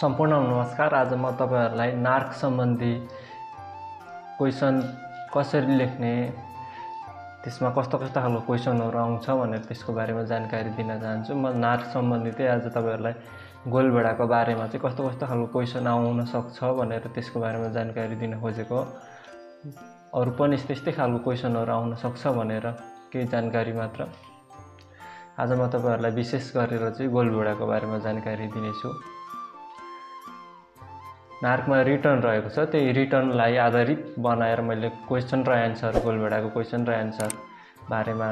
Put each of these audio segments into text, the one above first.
सम्पूर्ण नमस्कार। आज म तपाईहरुलाई नार्क सम्बन्धी क्वेशन कसरी लेख्ने, त्यसमा कस्तो खालको क्वेशनहरु आउँछ भनेर त्यसको बारेमा जानकारी दिन चाहन्छु। म नार्क सम्बन्धी चाहिँ आज तपाईहरुलाई गोलभेडाको बारेमा चाहिँ कस्तो खालको क्वेशन आउन सक्छ भनेर त्यसको बारेमा जानकारी दिन खोजेको। अरु पनि त्यस्तै खालको क्वेशनहरु आउन सक्छ भनेर केही जानकारी मात्र। आज म तपाईहरुलाई विशेष गरेर चाहिँ गोलभेडाको बारेमा जानकारी दिनेछु। नार्कमा रिटर्न रहेको छ, त्यही रिटर्नलाई आधारित बनाएर मैले क्वेशन र एन्सर, गोलभेडाको क्वेशन र एन्सर बारेमा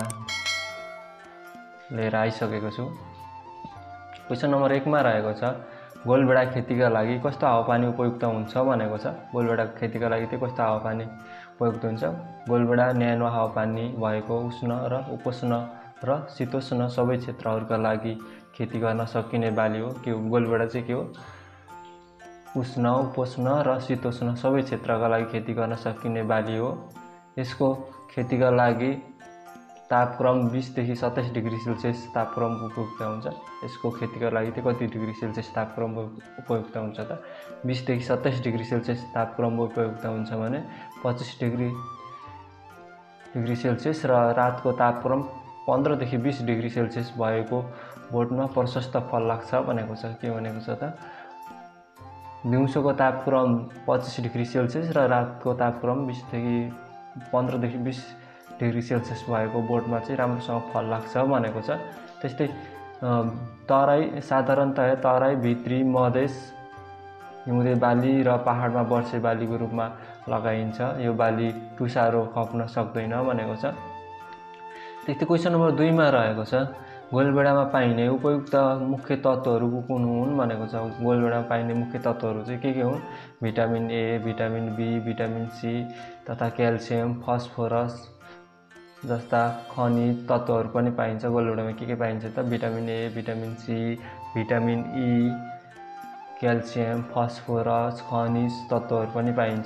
लिएर आइसकेको छु। क्वेशन नम्बर 1 मा रहेको छ गोलभेडा खेतीका लागि कस्तो हावापानी उपयुक्त हुन्छ भनेको छ। गोलभेडाको खेतीका लागि चाहिँ कस्तो हावापानी उपयुक्त हुन्छ? गोलभेडा न्यानो हावापानी भएको उष्ण र उपोष्ण र शीतोष्ण सबै क्षेत्रहरूका लागि खेती गर्न सकिने बाली हो। के हो गोलभेडा चाहिँ? के हो? उष्ण, उपोष्ण र शीतोष्ण सबै क्षेत्रका लागि खेती गर्न सकिने बाली हो। यसको खेतीका लागि तापक्रम 20 देखि 27 डिग्री सेल्सियस तापक्रम उपयुक्त हुन्छ। यसको खेतीका लागि चाहिँ कति डिग्री सेल्सियस तापक्रम उपयुक्त हुन्छ त? 20 देखि 27 डिग्री सेल्सियस तापक्रम उपयुक्त हुन्छ भने 25 डिग्री सेल्सियस र रातको तापक्रम 15 देखि 20 डिग्री सेल्सियस भएको बोटमा प्रशस्त फल लाग्छ भनेको छ। के भनेको छ त? दिउँसोको तापक्रम 25 डिग्री सेल्सियस र रातको तापक्रम 15 देखि 20 डिग्री सेल्सियस भएको बोटमा चाहिँ राम्रोसँग फल लाग्छ भनेको छ। त्यस्तै तराई, साधारणतया तराई, भित्री, मधेस, हिउँदे बाली र पहाडमा वर्षे बालीको रूपमा लगाइन्छ। यो बाली टुसारो खप्न सक्दैन भनेको छ। त्यस्तै क्वेशन नम्बर 2 मा रहेको छ गोलभेडामा पाइने उपयुक्त मुख्य तत्त्वहरू कुन हुन् भनेको छ। गोलभेडामा पाइने मुख्य तत्त्वहरू चाहिँ के हुन्? Vitamin A, vitamin B, vitamin C तथा क्याल्सियम, फस्फोरस जस्ता खनिज तत्त्वहरू पनि पाइन्छ। गोलभेडामा के पाइन्छ त? Vitamin A, vitamin C, vitamin E, calcium, phosphorus, खनिज तत्त्वहरू पनि पाइन्छ।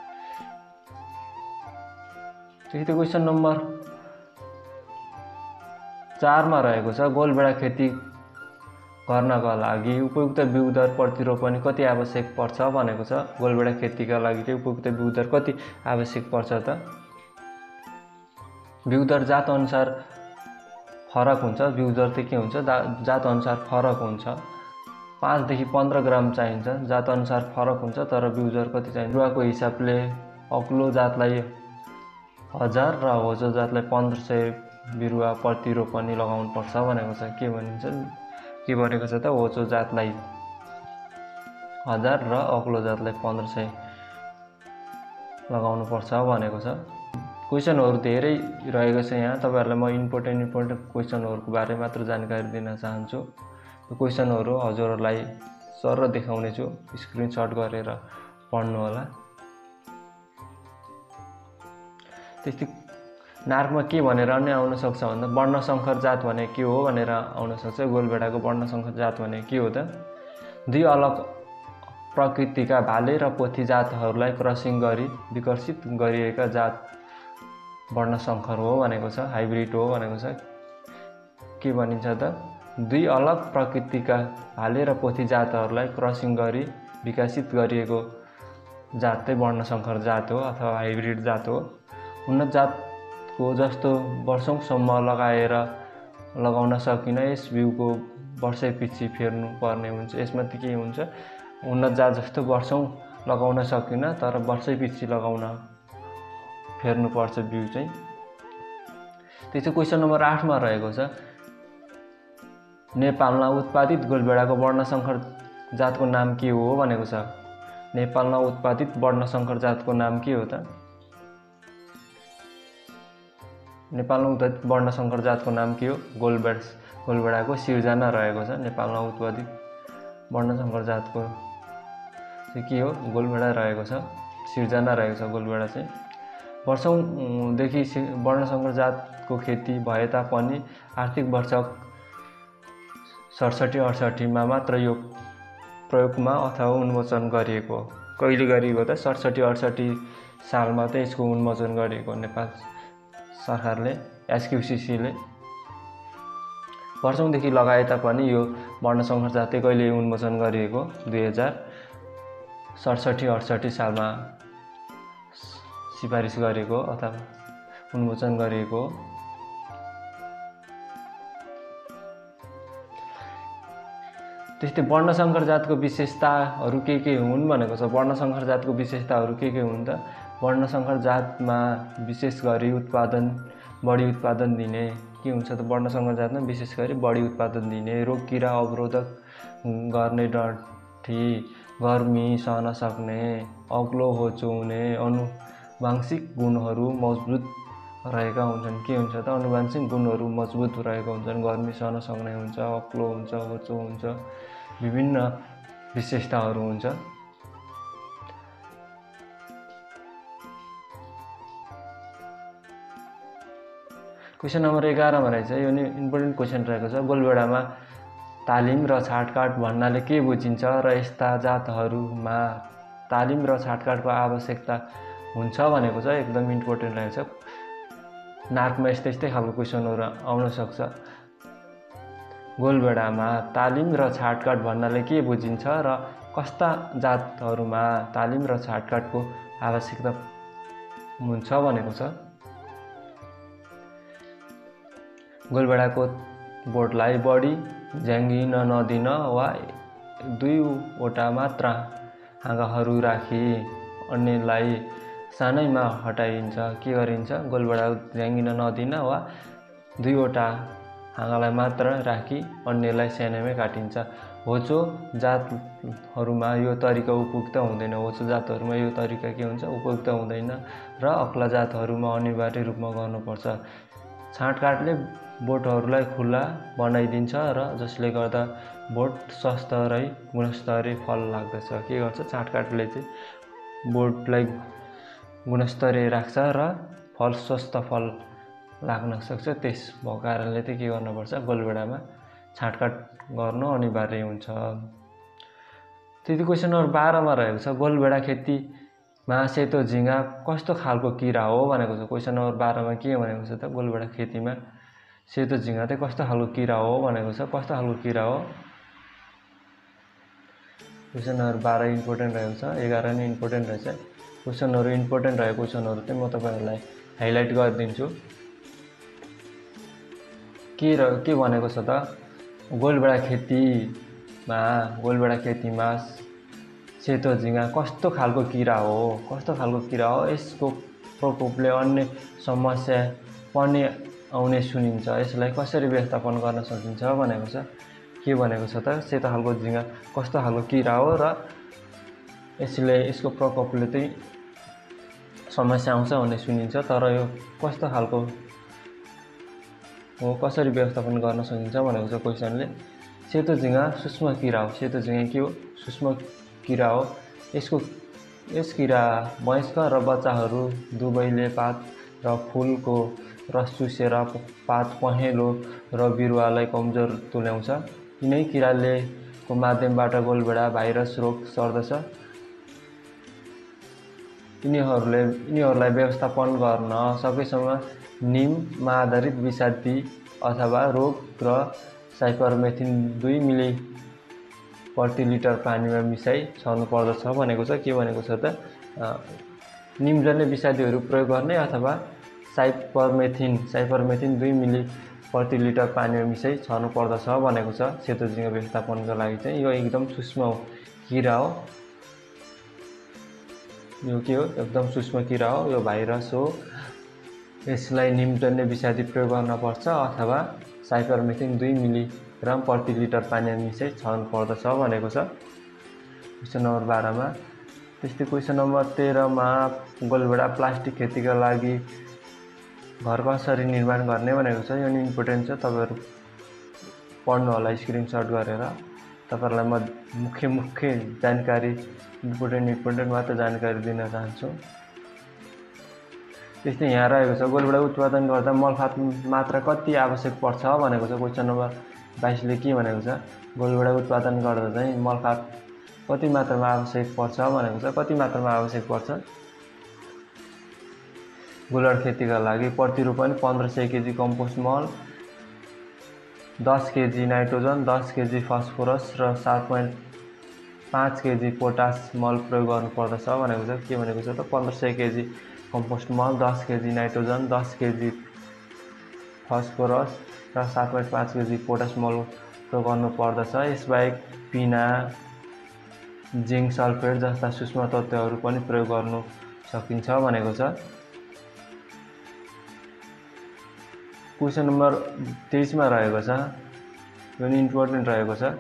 त्यस्तै क्वेशन नम्बर 4 मा रहेको छ गोलभेडा खेती गर्नका लागि उपयुक्त बिउ दर प्रतिरोपन कति आवश्यक पर्छ भनेको छ। गोलभेडा खेतीका लागि चाहिँ उपयुक्त बिउ दर कति आवश्यक पर्छ त? बिउ दर जात अनुसार फरक हुन्छ। बिउ दर चाहिँ के हुन्छ? जात अनुसार फरक हुन्छ। 5 देखि 15 ग्राम चाहिन्छ। जात अनुसार फरक हुन्छ तर बिउ दर कति चाहिन्छ? बिरुवाको हिसाबले अग्लो जातलाई 1000 र होचो जातलाई 1500 बिरुवा प्रति रोपनी लगाउनु पर्छ भनेको छ। के भनिन्छ? के भनेको छ त? होचो जातलाई 1000 र अग्लो जातलाई 1500 लगाउनु पर्छ भनेको छ। क्वेशनहरु धेरै रहेको छ यहाँ। तपाईहरुलाई म इम्पोर्टेन्ट क्वेशनहरुको बारे मात्र जानकारी दिन चाहन्छु। यो क्वेशनहरु हजुरहरुलाई सरर देखाउने छु, स्क्रिनशट गरेर पढ्नु होला। त्यस्तै नार्कमा के भनेर अन्य आउन सक्छ भन्दा वर्णशंकर जात भने के हो भनेर आउन सक्छ। गोलभेडाको वर्णशंकर जात भने के हो त? दुई अलग प्रकृतिका भाले र पोथी जातहरूलाई क्रसिङ गरी विकसित गरिएका जात वर्णशंकर हो भनेको छ, हाइब्रिड हो भनेको छ। के भनिन्छ त? दुई अलग प्रकृतिका भाले र पोथी जातहरूलाई क्रसिङ गरी विकसित गरिएको जात चाहिँ वर्णशंकर जात हो अथवा हाइब्रिड जात हो। उन्नत जातको जस्तो वर्षौंसम्म लगाउन सकिन। यस बिउको वर्षैपछि फेर्नु पर्ने हुन्छ। यसमा के हुन्छ? उन्नत जात जस्तो वर्षौं लगाउन सकिन तर वर्षैपछि फेर्नु पर्छ बिउ चाहिँ। त्यसै क्वेशन नम्बर 8 मा रहेको छ नेपालमा उत्पादित गोलभेडाको वर्णशंकर जातको नाम के हो भनेको छ। नेपालमा उत्पादित वर्णशंकर जातको नाम के हो त? नेपालमा उत्पादित वर्णशंकर जातको नाम के हो? गोलभेडाको सिर्जना रहेको छ। नेपालमा उत्पादित वर्णशंकर जातको चाहिँ के हो? गोलभेडा रहेको छ, सिर्जना रहेको छ गोलभेडा चाहिँ। वर्षौंदेखि वर्णशंकर जातको खेती भए तापनि आर्थिक वर्ष 67-68 मा मात्र यो प्रयोगमा अथवा उन्मोचन गरिएको हो। कहिले गरिएको त? 67-68 सालमा चाहिँ यसको उन्मोचन गरिएको नेपाल सरकारले, एसक्युसीसी ले। वर्षौंदेखि लगाए तापनि यो वर्णसङ्कर जाति कहिले उन्मोचन गरिएको 2067-68 सालमा सिफारिस गरेको अथवा उन्मोचन गरिएको। त्यस्तै वर्णसङ्कर जातको विशेषताहरू के हुन् भनेको छ। वर्णसङ्कर जातको विशेषताहरू के हुन् त? वर्णसङ्कर जातमा विशेष गरी बढी उत्पादन दिने के हुन्छ त? वर्णसङ्कर जातमा विशेष गरी बढी उत्पादन दिने, रोग किरा अवरोधक गर्ने डठी, गर्मी सहन सक्ने, अग्लो होचो हुने, आनुवांशिक गुणहरू मजबुत रहेका हुन्छन्। के हुन्छ त? आनुवांशिक गुणहरू मजबुत रहेका हुन्छन्, गर्मी सहन सक्ने हुन्छ, अग्लो हुन्छ, होचो हुन्छ, विभिन्न विशेषताहरू हुन्छ। क्वेसन नम्बर 11 भने चाहिँ यो नि इम्पोर्टेन्ट क्वेसन रहेको छ। गोलभेडामा तालिम र छाटकाट भन्नाले के बुझिन्छ र यस्ता जातहरूमा तालिम र छाटकाटको आवश्यकता हुन्छ भनेको छ। एकदम इम्पोर्टेन्ट रहेको छ। नार्कमा यस्तै खालको क्वेसनहरू आउन सक्छ। गोलभेडामा तालिम र छाटकाट भन्नाले के बुझिन्छ र कस्ता जातहरूमा तालिम र छाटकाटको आवश्यकता हुन्छ भनेको छ। गोलभेडाको बोटलाई बढी झ्याङ्गिन नदिन वा 2वटा मात्र हाँगाहरू राखी अन्यलाई सानैमा हटाइन्छ। के गरिन्छ? गोलभेडा झ्याङ्गिन नदिन वा 2वटा हाँगालाई मात्र राखी अन्यलाई सानैमै काटिन्छ। होचो जातहरूमा यो तरिका उपयुक्त हुँदैन। होचो जातहरूमा यो तरिका के हुन्छ? उपयुक्त हुँदैन र अग्ला जातहरूमा अनिवार्य रूपमा गर्नुपर्छ। छाटकाटले बोटहरूलाई खुला बनाइदिन्छ र जसले गर्दा बोट स्वस्थ र गुणस्तरीय फल लाग्दछ। के गर्छ? छाटकाटले चाहिँ बोटलाई गुणस्तरीय राख्छ र स्वस्थ फल लाग्न सक्छ। त्यस भएको कारणले चाहिँ के गर्नुपर्छ? गोलभेडामा छाटकाट गर्नु अनिवार्य हुन्छ। त्यति क्वेसन नम्बर 12 मा रहेको छ। गोलभेडा खेतीमा सेतो झिँगा कस्तो खालको किरा हो भनेको छ। क्वेसन नम्बर 12 मा के भनेको छ त? गोलभेडा खेतीमा सेतो झिँगा चाहिँ कस्तो खालको किरा हो भनेको छ। कस्तो खालको किरा हो? क्वेसन नम्बर 12 इम्पोर्टेन्ट रहेको छ। 11 नि इम्पोर्टेन्ट रहेछ। क्वेसनहरू इम्पोर्टेन्ट रहेको क्वेसनहरू चाहिँ म तपाईँहरूलाई हाइलाइट गरिदिन्छु। के भनेको छ त? गोलभेडा खेतीमा सेतो झिँगा कस्तो खालको किरा हो? कस्तो खालको किरा हो? यसको प्रकोपले अन्य समस्या पनि आउने सुनिन्छ। यसलाई कसरी व्यवस्थापन गर्न सकिन्छ भनेको छ। के भनेको छ त? सेतो खालको झिँगा कस्तो खालको किरा हो र यसको प्रकोपले चाहिँ समस्या आउँछ भन्ने सुनिन्छ। तर यो कस्तो खालको हो, कसरी व्यवस्थापन गर्न सकिन्छ भनेको छ क्वेसनले। सेतो झिँगा सूक्ष्म किरा हो। सेतो झिँगा के हो? सूक्ष्म किरा हो। यस किरा वयस्क र बच्चाहरू दुवैले पात र फुलको रस चुसेर पात पहेँलो र बिरुवालाई कमजोर तुल्याउँछ। यिनै किराले को माध्यमबाट गोलभेडा भाइरस रोग सर्दछ। यिनीहरूलाई व्यवस्थापन गर्न सकेसम्म नीममा आधारित विषादी अथवा रोग र साइपरमेथिन 2 मिली प्रति लिटर पानीमा मिसाई छर्नु पर्दछ भनेको छ। के भनेको छ त? नीमजन्य विषादीहरू प्रयोग गर्ने अथवा साइपरमेथिन 2 मिली प्रति लिटर पानीमा मिसाई छर्नु पर्दछ भनेको छ। सेतो झिँगा व्यवस्थापनको लागि चाहिँ यो एकदम सूक्ष्म किरा हो। यो के हो? एकदम सूक्ष्म किरा हो। यो भाइरस हो। यसलाई नीमजन्य विषादी प्रयोग गर्न पर्छ अथवा साइपरमेथिन 2 मिलिग्राम प्रति लिटर पानीमा मिसाई छर्नु पर्दछ भनेको छ क्वेसन नम्बर 12 मा। त्यस्तै क्वेसन नम्बर 13 मा गोलभेडा प्लास्टिक खेतीका लागि घर कसरी निर्माण गर्ने भनेको छ। यो नि इम्पोर्टेन्ट छ। तपाईँहरू पढ्नु होला स्क्रिनसट गरेर। तपाईँहरूलाई म मुख्य जानकारी इम्पोर्टेन्ट मात्र जानकारी दिन चाहन्छु। त्यस्तै यहाँ रहेको छ। गोलभेडा उत्पादन गर्दा मलखात मात्रा कति आवश्यक पर्छ भनेको छ। क्वेसन नम्बर 22 ले के भनेको छ? गोलभेडा उत्पादन गर्दा चाहिँ मलखात कति मात्रामा आवश्यक पर्छ भनेको छ। कति मात्रामा आवश्यक पर्छ? गोलभेडा खेतीका लागि प्रति रोपनी 1500 केजी कम्पोस्ट मल 10 केजी नाइट्रोजन, 10 केजी फस्फोरस र 7.5 केजी पोटास मल प्रयोग गर्नुपर्दछ भनेको छ। के भनेको छ त 1500 केजी कम्पोस्ट मल, 10 केजी नाइट्रोजन, 10 केजी फस्फोरस र 7.5 केजी पोटास मल प्रयोग गर्नुपर्दछ। यसबाहेक पिना, जिङ्क सल्फेट जस्ता सूक्ष्म तत्त्वहरू पनि प्रयोग गर्नु सकिन्छ भनेको छ। क्वेसन नम्बर 23 मा रहेको छ, यो नि इम्पोर्टेन्ट रहेको छ।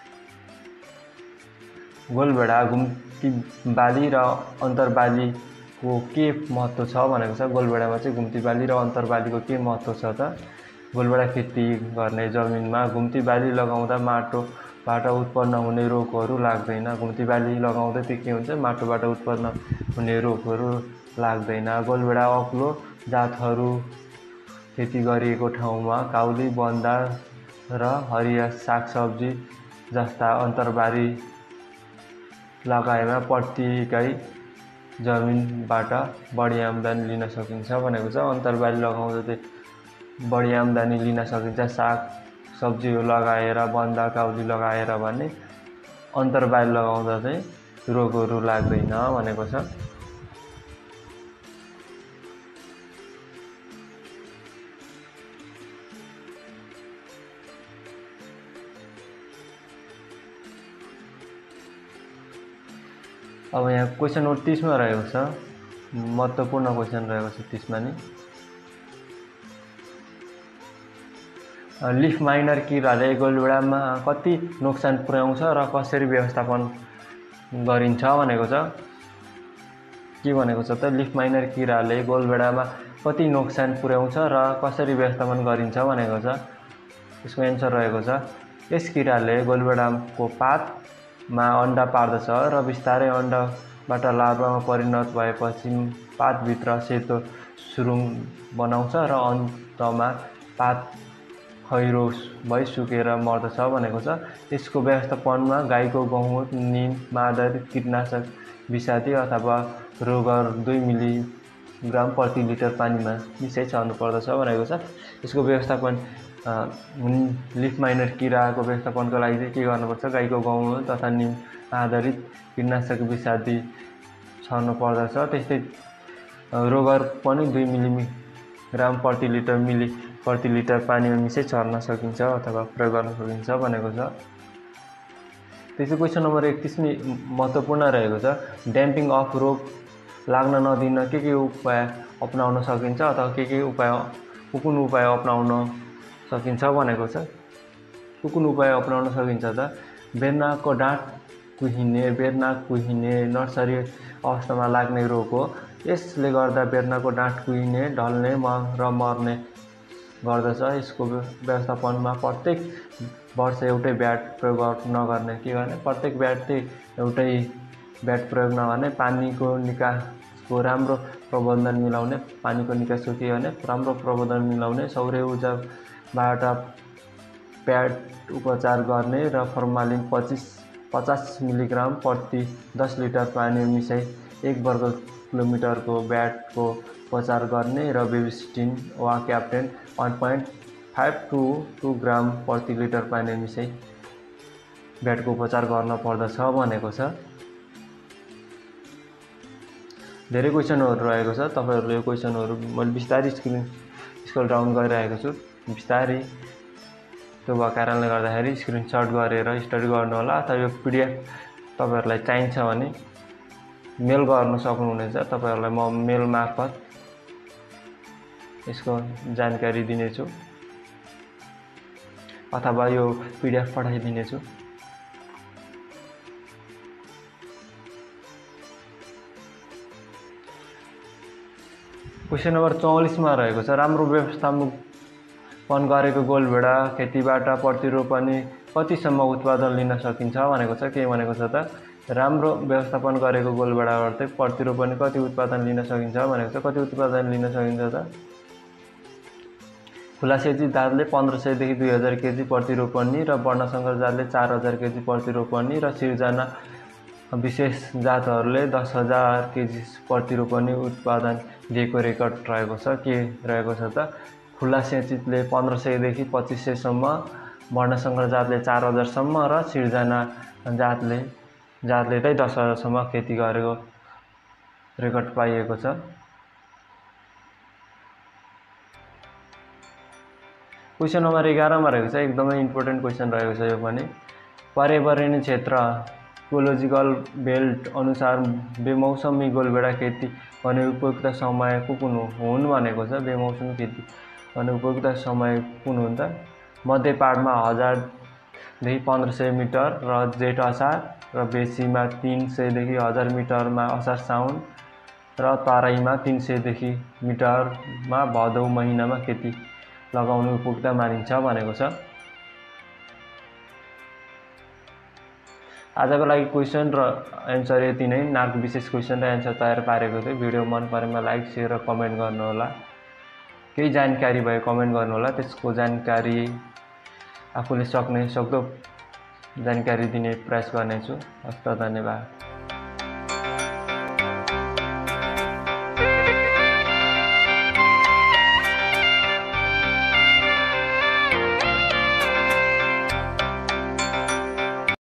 गोलभेडा, घुम्ती बाली र अन्तरबालीको के महत्त्व छ भनेको छ। गोलभेडामा चाहिँ घुम्ती बाली र अन्तरबालीको के महत्त्व छ त? गोलभेडा खेती गर्ने जमिनमा घुम्ती बाली लगाउँदा माटोबाट उत्पन्न हुने रोगहरू लाग्दैन। घुम्ती बाली लगाउँदा त्यो के हुन्छ? माटोबाट उत्पन्न हुने रोगहरू लाग्दैन। गोलभेडा अग्लो जातहरू खेती गरिएको ठाउँमा काउली, बन्दा र हरिया सागसब्जी जस्ता अन्तरबाली लगाएमा प्रति इकाइ जमिनबाट बढी आम्दानी लिन सकिन्छ भनेको छ। अन्तरबाली लगाउँदा चाहिँ बढी आम्दानी लिन सकिन्छ साग सब्जी लगाएर, बन्दा काउली लगाएर भने। अन्तरबाली लगाउँदा चाहिँ रोगहरू लाग्दैन भनेको छ। अब यहाँ क्वेसन नम्बर 30 मा रहेको छ, महत्त्वपूर्ण क्वेसन रहेको छ 30 मा नि। लिफ माइनर किराले गोलभेडामा कति नोक्सान पुर्याउँछ र कसरी व्यवस्थापन गरिन्छ भनेको छ। के भनेको छ त? लिफ माइनर किराले गोलभेडामा कति नोक्सान पुर्याउँछ र कसरी व्यवस्थापन गरिन्छ भनेको छ। यसको एन्सर रहेको छ, यस किराले गोलभेडाको पातमा अन्डा पार्दछ र बिस्तारै अन्डाबाट लार्भामा परिणत भएपछि पातभित्र सेतो सुरुङ बनाउँछ र अन्तमा पात खैरो भई सुकेर मर्दछ भनेको छ। यसको व्यवस्थापनमा गाईको गहुँत, नीममा आधारित कीटनाशक विषादी अथवा रोगर 2 मिलिग्राम प्रति लिटर पानीमा मिसाइ छर्नुपर्दछ भनेको छ। यसको व्यवस्थापन लिफ माइनर किराको व्यवस्थापनको लागि चाहिँ के गर्नुपर्छ? गाईको गहुँत तथा नीम आधारित कीटनाशक विषादी छर्नु पर्दछ। त्यस्तै रोगर पनि 2 मिलिग्राम प्रति लिटर पानीमा मिसाइ छर्न सकिन्छ अथवा प्रयोग गर्न सकिन्छ भनेको छ। त्यसै क्वेसन नम्बर 31 नि महत्त्वपूर्ण रहेको छ। ड्याम्पिङ अफ रोग लाग्न नदिन के उपाय अपनाउन सकिन्छ अथवा कुन उपाय अपनाउन सकिन्छ भनेको छ। कुन उपाय अपनाउन सकिन्छ त? बेर्नाको डाँठ कुहिने नर्सरी अवस्थामा लाग्ने रोग हो। यसले गर्दा बेर्नाको डाँठ कुहिने, ढल्ने र मर्ने गर्दछ। यसको व्यवस्थापनमा प्रत्येक वर्ष एउटै ब्याट प्रयोग नगर्ने। के गर्ने? प्रत्येक ब्याट चाहिँ एउटै ब्याट प्रयोग नगर्ने। पानीको निकासको राम्रो प्रबन्धन मिलाउने। पानीको निकासको के गर्ने? राम्रो प्रबन्धन मिलाउने। सौर्य ऊर्जाबाट ब्याट उपचार गर्ने र फर्मालिन 50 मिलिग्राम प्रति 10 लिटर पानीमा मिसाई 1 वर्ग किलोमिटरको ब्याटको उपचार गर्ने र बेबिस्टिन वा क्याप्टेन 1.5 to 2 ग्राम प्रति लिटर पानीमा मिसाई ब्याटको उपचार गर्न पर्दछ भनेको छ। धेरै क्वेसनहरू रहेको छ। तपाईहरुले यो क्वेसनहरू मैले बिस्तारै स्क्रल डाउन गरिरहेको छु। बिस्तारै त्यो भएको कारणले गर्दाखेरि स्क्रिनशट गरेर स्टडी गर्नु होला अथवा यो पीडीएफ तपाईहरुलाई चाहिन्छ भने मेल गर्न सक्नुहुनेछ। तपाईहरुलाई म मेल मार्फत यसको जानकारी दिनेछु अथवा यो पीडीएफ पठाइदिनेछु। क्वेसन नम्बर 44 मा रहेको छ। राम्रो व्यवस्थापन गरेको गोलभेडा खेतीबाट प्रतिरोपनी कतिसम्म उत्पादन लिन सकिन्छ भनेको छ। के भनेको छ त? राम्रो व्यवस्थापन गरेको गोलभेडाबाट प्रतिरोपनी कति उत्पादन लिन सकिन्छ भनेको छ। कति उत्पादन लिन सकिन्छ त? खुला सेची जातले 1500 देखि 2000 केजी प्रतिरोपनी र वर्णशंकर जातले 4000 केजी प्रतिरोपनी र सिर्जना विशेष जातहरूले 10,000 केजी प्रतिरोपनी उत्पादन दिएको रेकर्ड रहेको छ। के रहेको छ त? खुला सेचितले 1500 देखि 2500 सम्म वर्णसङ्कर जातले 4000 सम्म र सिर्जना जातले चाहिँ 10,000 सम्म खेती गरेको रेकर्ड पाइएको छ। क्वेसन नम्बर 11 मा रहेको छ, एकदमै इम्पोर्टेन्ट क्वेसन रहेको छ यो पनि। पर्यावरणीय क्षेत्र इकोलोजिकल बेल्ट अनुसार बेमौसमी गोलभेडा खेती गर्ने उपयुक्त समय कुन हुन् भनेको छ। बेमौसमी खेती गर्ने उपयुक्त समय कुन हुन्छ? मध्य पाहाडमा 1000 देखि 1500 मिटर र जेठ असार र बेसीमा 300 देखि 1000 मिटरमा असार साउन र तराईमा 300 देखि मिटरमा भदौ महिनामा खेती लगाउनु उपयुक्त मानिन्छ भनेको छ। आजको लागि क्वेसन र एन्सर यति नै। नार्को विशेष क्वेसन र एन्सर तयार पारेको थियो। भिडियो मन परेमा लाइक शेयर र कमेन्ट गर्नुहोला। केही जानकारी भए कमेन्ट गर्नुहोला, त्यसको जानकारी आफूले सक्दो जानकारी दिने प्रयास गर्नेछु। हस्त, धन्यवाद।